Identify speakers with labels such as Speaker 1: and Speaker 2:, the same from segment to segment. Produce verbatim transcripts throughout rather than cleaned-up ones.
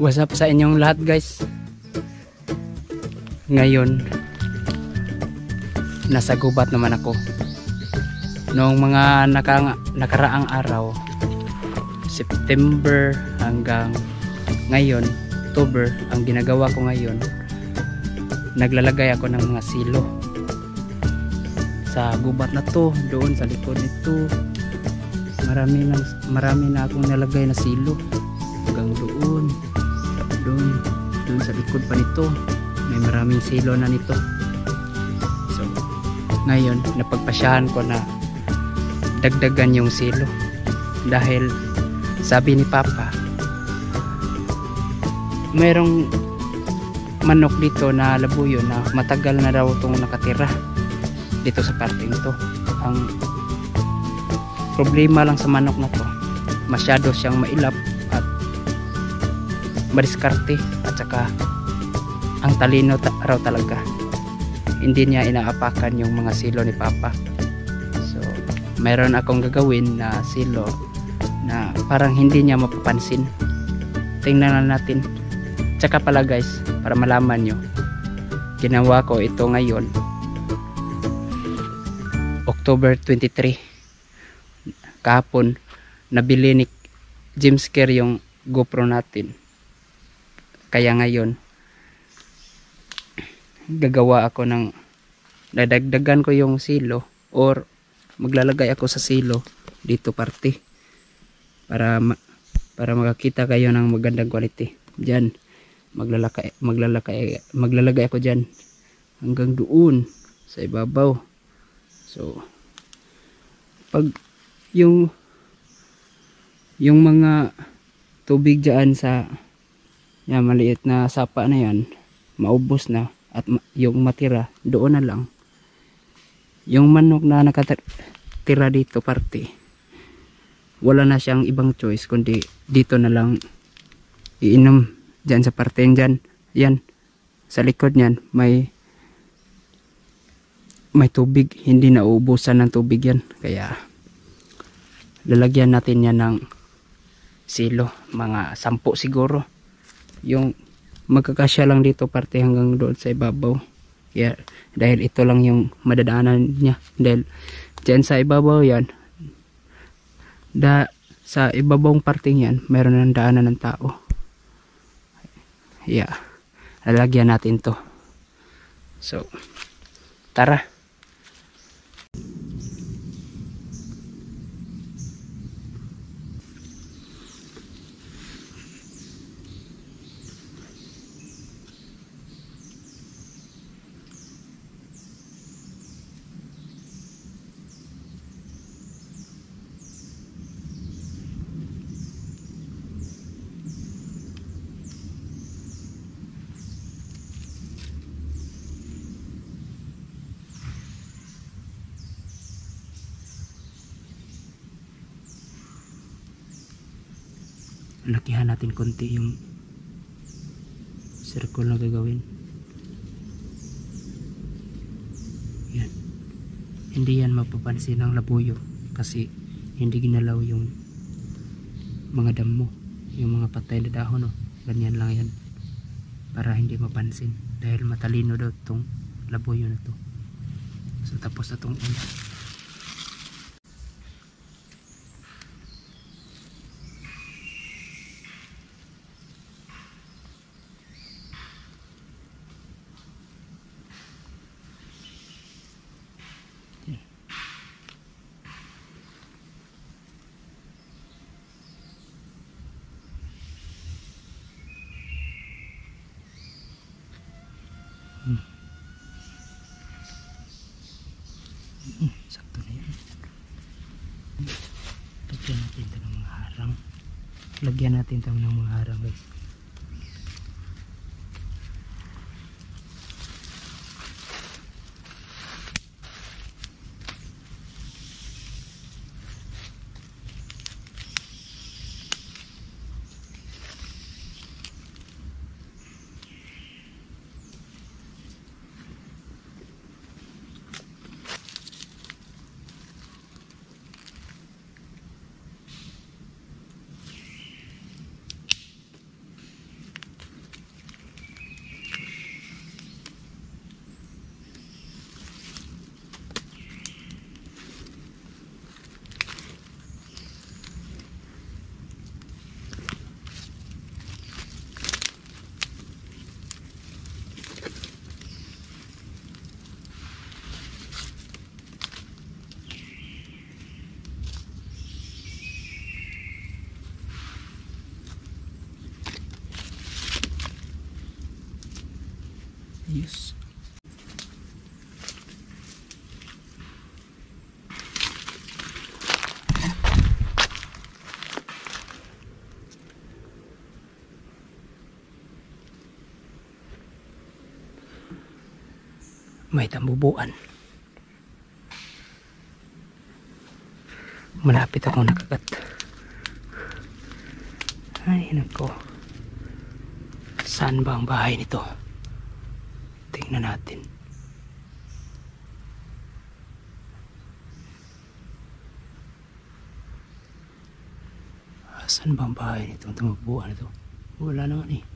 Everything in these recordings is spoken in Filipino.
Speaker 1: What's up sa inyong lahat guys. Ngayon nasa gubat naman ako. Noong mga naka, nakaraang araw, September hanggang ngayon, October, ang ginagawa ko ngayon, naglalagay ako ng mga silo sa gubat na to. Doon sa likod nito marami na, marami na akong nalagay na silo hanggang doon doon doon sa likod pa nito may maraming silo na nito. So ngayon napagpasyahan ko na dagdagan yung silo dahil sabi ni Papa mayroong manok dito na labuyo na matagal na daw itong nakatira dito sa parting to. Ang problema lang sa manok na to, masyado siyang mailap at madiskarte at saka ang talino ta raw talaga. Hindi niya inaapakan yung mga silo ni Papa. So mayroon akong gagawin na silo na parang hindi niya mapapansin. Tingnan na natin. Tsaka pala guys, para malaman nyo, ginawa ko ito ngayon October twenty-three. Kahapon nabili ni James Kerr yung GoPro natin, kaya ngayon gagawa ako ng dadagdagan ko yung silo or maglalagay ako sa silo dito parte para ma para makakita kayo ng magandang quality. Diyan maglalakay maglalakay maglalagay ako diyan hanggang doon sa ibabaw. So pag yung yung mga tubig diyan sa yan, maliit na sapa na yan maubos na at ma yung matira doon na lang yung manok na nakatira dito parte, wala na siyang ibang choice kundi dito na lang iinom diyan sa parte diyan. Yan sa likod niyan may may tubig, hindi na uubusan ng tubig yan, kaya lalagyan natin yan ng silo, mga sampu siguro yung magkakasya lang dito parte hanggang doon sa ibabaw. Yeah, dahil ito lang yung madadaanan niya, dahil dyan sa ibabaw yan da, sa ibabawang parting yan mayroon ng daanan ng tao. Yeah, lalagyan natin to. So tara. Lakihan natin konti yung circle na gagawin. Yan. Hindi yan mapapansin ng labuyo kasi hindi ginalaw yung mga damo, yung mga patay na dahon. No? Ganyan lang yan para hindi mapansin dahil matalino daw itong labuyo na to. So tapos na itong una. Hmm. Hmm, sakto na yan. Lagyan natin ito ng mga harang. Lagyan natin ito ng mga harang guys. May tambubuan. Malapit akong nakagat. Ay nako. Saan ba ang bahay nito? Tingnan natin. Saan ba ang bahay nito? Ang tambubuan nito? Wala naman eh.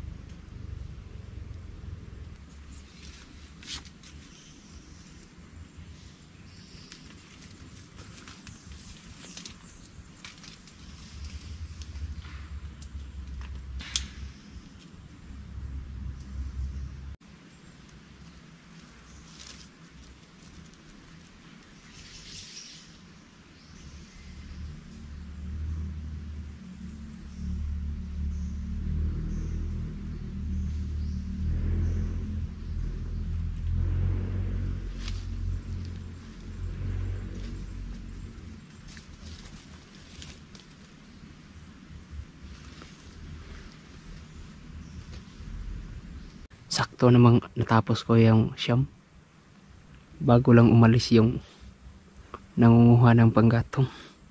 Speaker 1: Sakto namang natapos ko yung siyam. Bago lang umalis yung nangunguha ng panggatong.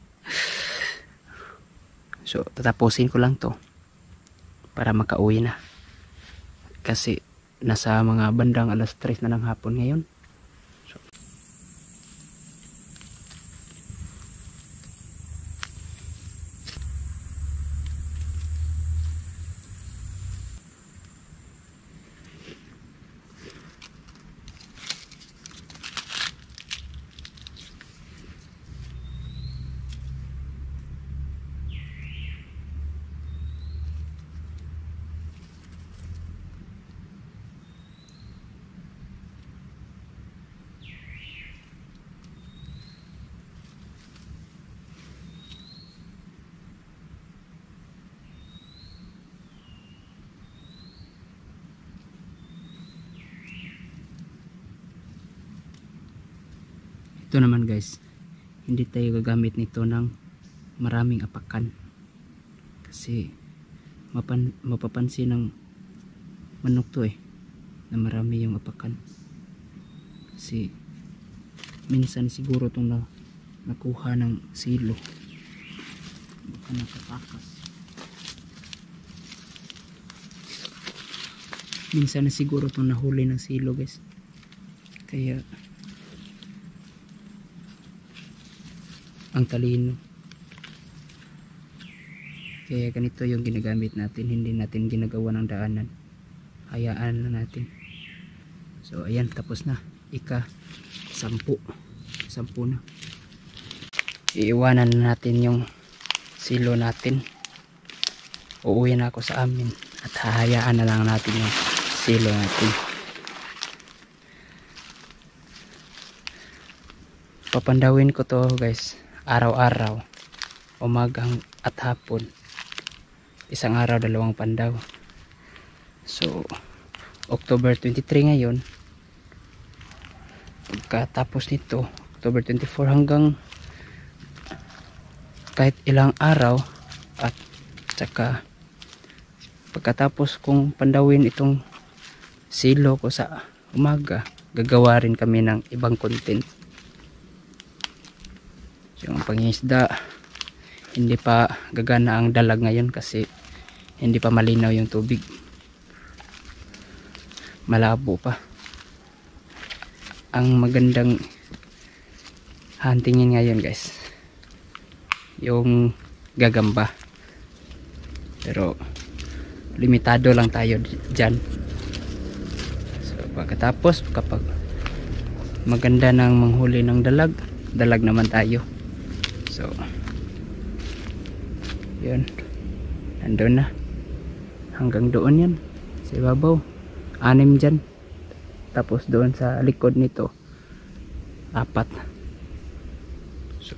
Speaker 1: So, tatapusin ko lang to para makauwi na. Kasi nasa mga bandang alas tres na ng hapon ngayon. So, ito naman guys, hindi tayo gagamit nito ng maraming apakan kasi mapan, mapapansin ng manok to eh na marami yung apakan kasi minsan siguro itong na, nakuha ng silo, baka nakatakas, minsan na siguro itong nahuli ng silo guys, kaya ang talino. Kaya ganito yung ginagamit natin, hindi natin ginagawa ng daanan, hayaan na natin. So ayan, tapos na, ika sampu sampu na. Iiwanan na natin yung silo natin, uuwi na ako sa amin at hahayaan na lang natin yung silo natin. Papandawin ko to guys araw-araw, umagang at hapon, isang araw dalawang pandaw. So October twenty-three ngayon, pagkatapos nito October twenty-four hanggang kahit ilang araw, at saka pagkatapos kong pandawin itong silo ko sa umaga, gagawa rin kami ng ibang content. Yung pangisda, hindi pa gagana ang dalag ngayon kasi hindi pa malinaw yung tubig, malabo pa. Ang magandang huntingin ngayon guys yung gagamba, pero limitado lang tayo dyan. So pagkatapos kapag maganda ng manghuli ng dalag, dalag naman tayo. So yun, nandun na, hanggang doon yan sa ibabaw, anim dyan, tapos doon sa likod nito apat. So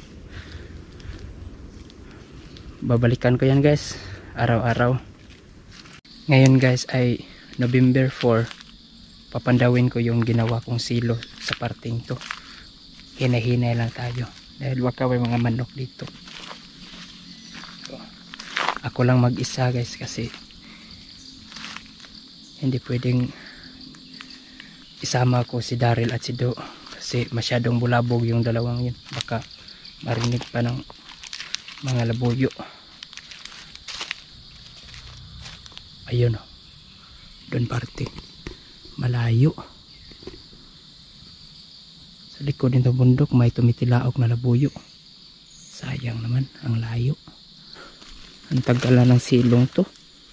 Speaker 1: babalikan ko yan guys araw-araw. Ngayon guys ay November four, papandawin ko yung ginawa kong silo sa parting to. Hinahinay lang tayo dahil baka may mga manok dito. So, ako lang mag-isa guys kasi hindi pwedeng isama ko si Daryl at si Do kasi masyadong bulabog yung dalawang yun, baka marinig pa ng mga labuyo. Ayun o, doon parte malayo sa likod nito bundok may tumitilaok na labuyo. Sayang naman ang layo. Ang tagal na ng silong to.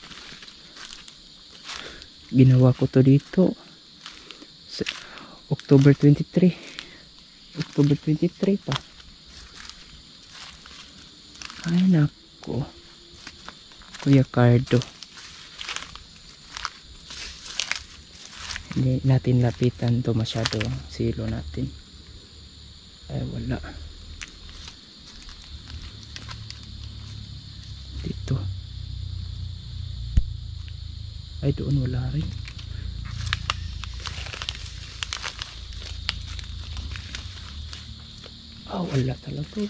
Speaker 1: Ginawa ko to dito sa October twenty-three. October twenty-three pa. Ay nako, Kuya Cardo, hindi natin lapitan to masyado ang silo natin. Ay wala dito. Ay doon wala rin. Ah, wala talaga.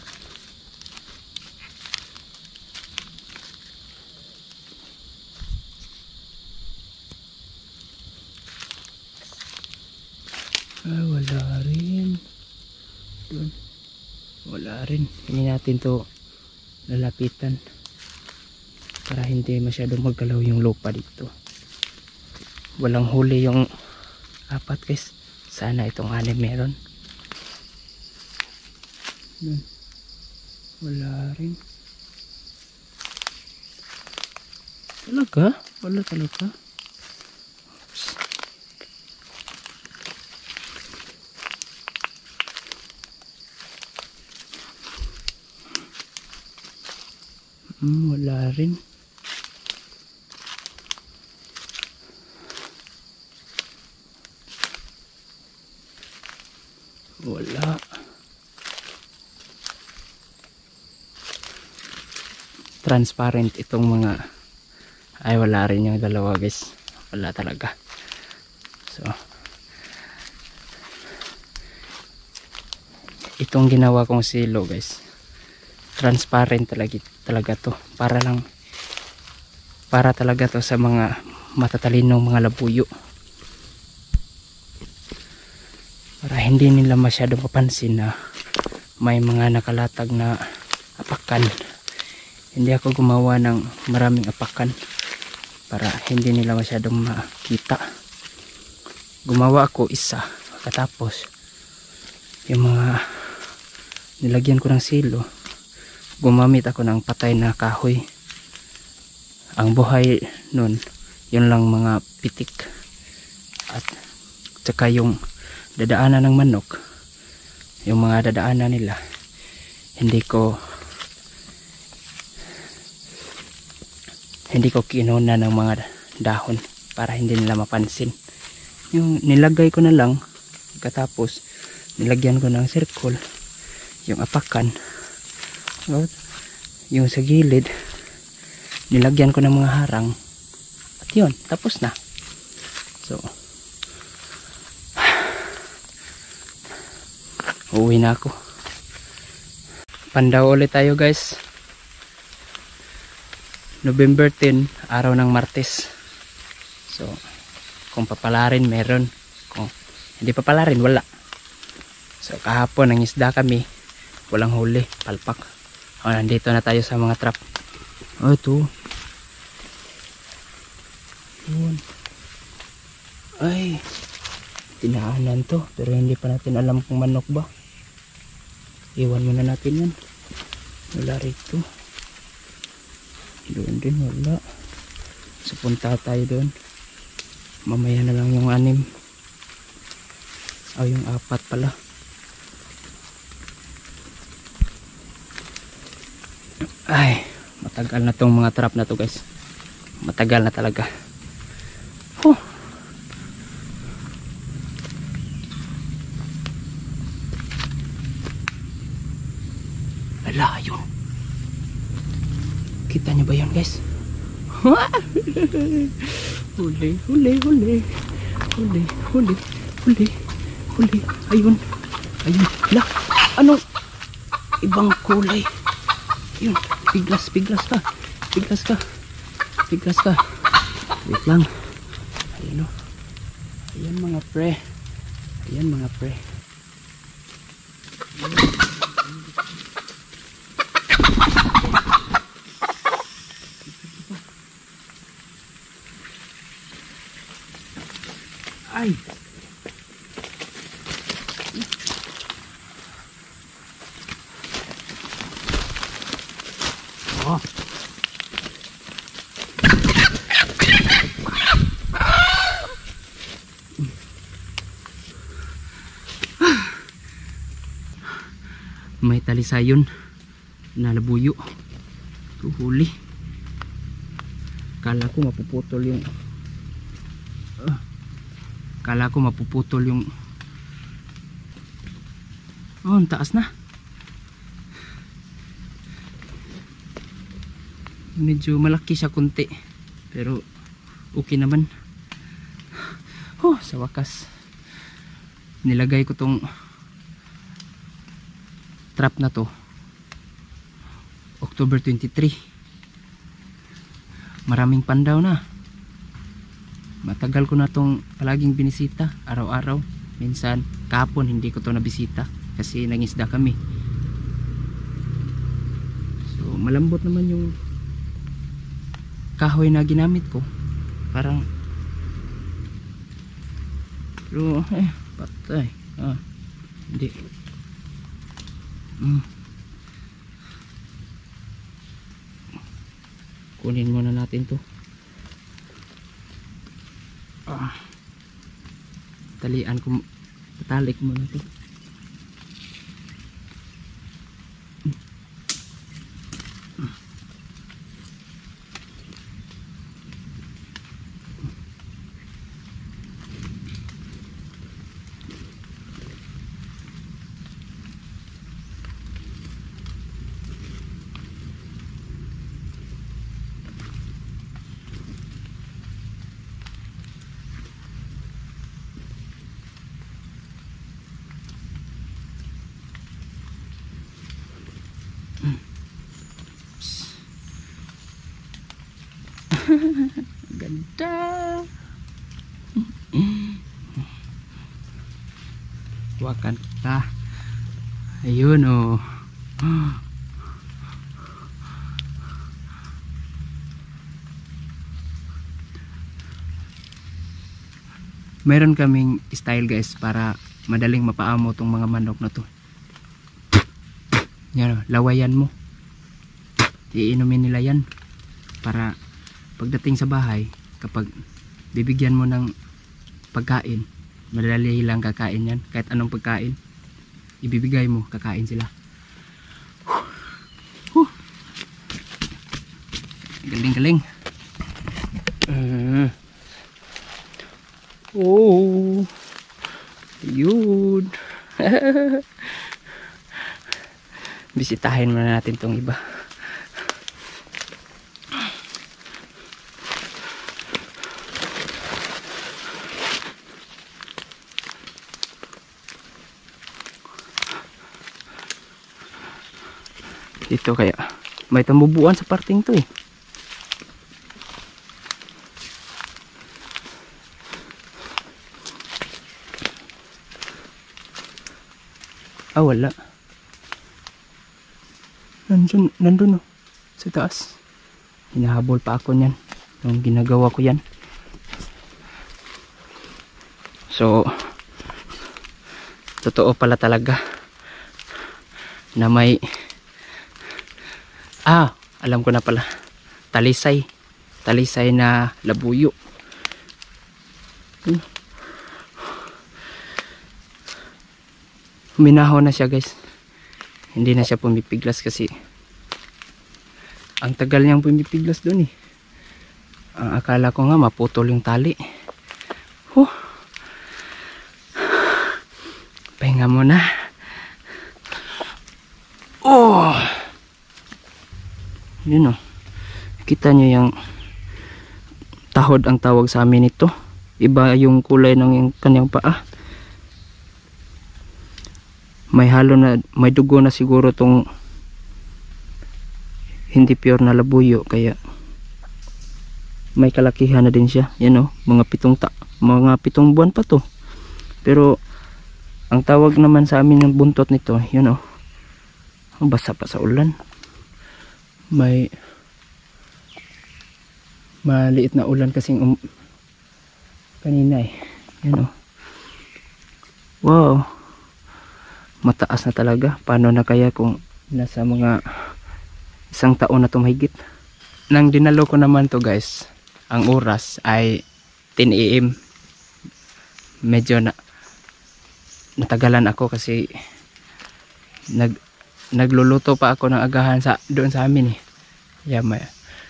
Speaker 1: Ay wala rin. Doon wala rin. Hindi natin to lalapitan para hindi masyadong maggalaw yung lupa dito. Walang huli yung apat guys. Sana itong anim meron. Doon wala rin. Talaga? Wala talaga. Oops. Hmm, wala rin. Wala. Transparent itong mga, ay wala rin yung dalawa guys. Wala talaga. So itong ginawa kong silo guys, transparent talaga, talaga to para lang para talaga to sa mga matatalinong mga labuyo, para hindi nila masyadong mapansin na may mga nakalatag na apakan. Hindi ako gumawa ng maraming apakan para hindi nila masyadong makita. Gumawa ako isa, katapos yung mga nilagyan ko ng silo, gumamit ako ng patay na kahoy. Ang buhay nun, yun lang mga pitik at saka yung dadaanan ng manok, yung mga dadaanan nila, hindi ko hindi ko kinuna ng mga dahon para hindi nila mapansin. Yung nilagay ko na lang, katapos nilagyan ko ng circle yung apakan, yung sa gilid nilagyan ko ng mga harang, at yun, tapos na. So uuwi na ako. Pandaw ulit tayo guys. November ten, araw ng Martes. So kung papalarin meron, kung hindi papalarin wala. So kahapon ang isda kami, walang huli, palpak. O, nandito na tayo sa mga trap. Oh, ito. Yun. Ay, tinaanan to, pero hindi pa natin alam kung manok ba. Iwan muna natin yan. Wala rito. Doon din wala. So punta tayo doon. Mamaya na lang yung anim. O yung apat pala. Ay, matagal na tong mga trap na to guys. Matagal na talaga. Huh. Ala, yun. Kita nyo ba yun guys? Huli, huli, huli. Huli, huli, huli, huli. Ayun. Ayun. Lah, anong ibang kulay? Ayun, biglas, biglas ka. Biglas ka. Biglas ka. Wait lang. Ayun o. Ayan mga pre. Yan mga pre. Ay. Oh. May talisayon na labuyo. Tuhuli. Kala ko mapuputol yung uh, Kala ko mapuputol yung oh, ang taas na. Medyo malaki siya kunti, pero okay naman. Oh, sa wakas nilagay ko tong trap na to October twenty-three. Maraming pandaw na. Matagal ko na tong palaging binisita, araw-araw. Minsan kahapon hindi ko to nabisita kasi nangisda kami. So malambot naman yung kahoy na ginamit ko. Parang pero eh patay. Ah, hindi. Mm. Kunin muna natin to. Ah. Talian ko, tatalik muna to. Ganda. Wakan kita. Ayun oh. Meron kaming style guys para madaling mapaamo tong mga manok na to. Yan, lawayan mo. Iinumin nila yan para pagdating sa bahay, kapag bibigyan mo ng pagkain, madali lang kakain yan. Kahit anong pagkain ibibigay mo, kakain sila. Huh. Galing galing. uh. Oh, yun. Bisitahin muna natin tong iba. Dito kaya may tambubuan sa parting to eh. Ah, wala. Nandun, nandun oh, sa taas. Hinahabol pa ako niyan nung ginagawa ko yan. So totoo pala talaga na may ah, alam ko na pala, talisay talisay na labuyo. hmm. Huminaho na siya guys, hindi na siya pumipiglas kasi ang tagal niyang pumipiglas dun eh. Ang akala ko nga maputol yung tali. Huh. Pahinga muna. Oh, yun oh, kita nyo yung tahod ang tawag sa amin ito. Iba yung kulay ng yung kanyang paa. May halo na, may dugo na siguro tong hindi pure na labuyo, kaya may kalakihan na din siya. Yan oh, mga pitong ta mga pitong buwan pa to. Pero Ang tawag naman sa amin ng buntot nito, yun oh. Basa pa sa ulan. May maliit na ulan kasing um, kanina eh. Yun oh. Wow. Mataas na talaga. Paano na kaya kung nasa mga isang taon na tumahigit. Nang dinalo ko naman to guys, ang oras ay ten A M Medyo na natagalan ako kasi nag nagluluto pa ako ng agahan sa doon sa amin eh. Yeah, may,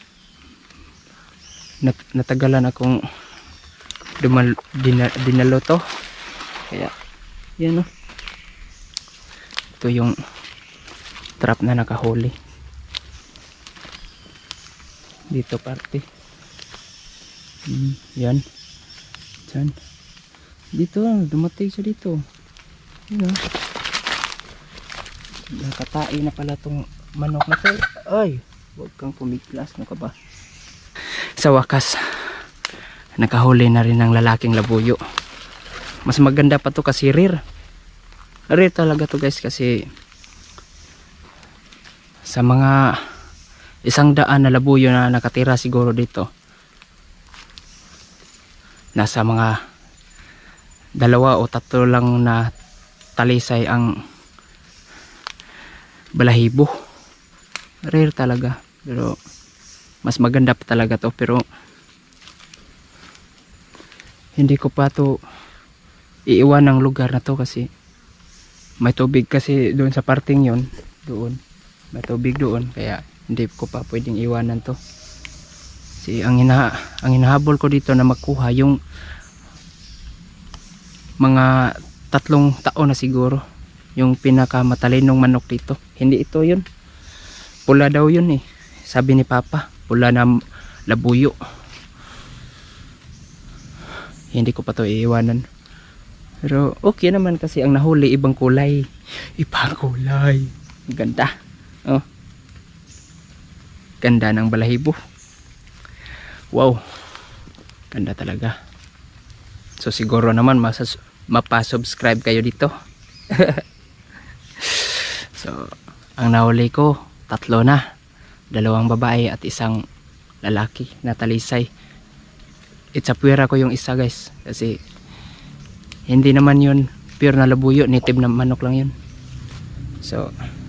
Speaker 1: nat, natagalan akong dumal, dina, dinaluto. Kaya yan oh. Ito yung trap na nakahuli dito parte. Hmm, yan. Diyan. Dito, dumating siya dito. Yan oh. Nakatai na pala tong manok na to. Ay, huwag kang pumiglas, no ka ba? Sa wakas, nakahuli na rin ng lalaking labuyo. Mas maganda pa to kasi rare. Rare talaga to guys kasi sa mga isang daan na labuyo na nakatira siguro dito, nasa mga dalawa o tatlo lang na talisay ang balahibo. Rare talaga, pero mas maganda pa talaga to. Pero hindi ko pa to iiwan ng lugar na to kasi may tubig kasi doon sa parting yon, doon may tubig doon, kaya hindi ko pa pwedeng iwanan to. Si ang ina ang hinahabol ko dito na makuha yung mga tatlong taon na siguro, yung pinakamatalinong manok dito. Hindi ito yun, pula daw yun eh, sabi ni Papa, pula na labuyo. Hindi ko pa to iiwanan, pero okay naman kasi ang nahuli ibang kulay. Ibang kulay, ganda oh. Ganda ng balahibo. Wow, ganda talaga. So siguro naman masas mapa-subscribe kayo dito. So ang nahuli ko tatlo na, dalawang babae at isang lalaki na talisay. Itsapwera ko yung isa guys kasi hindi naman yun pure na labuyo, native na manok lang yun. So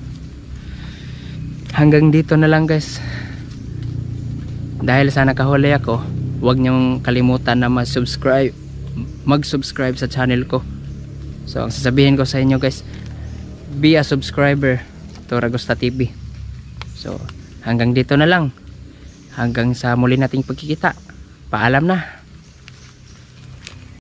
Speaker 1: hanggang dito na lang guys. Dahil sa nakahuli ako, huwag niyong kalimutan na mag-subscribe mag-subscribe sa channel ko. So ang sasabihin ko sa inyo guys, be a subscriber to Ragusta T V. So hanggang dito na lang, hanggang sa muli nating pagkikita. Paalam na.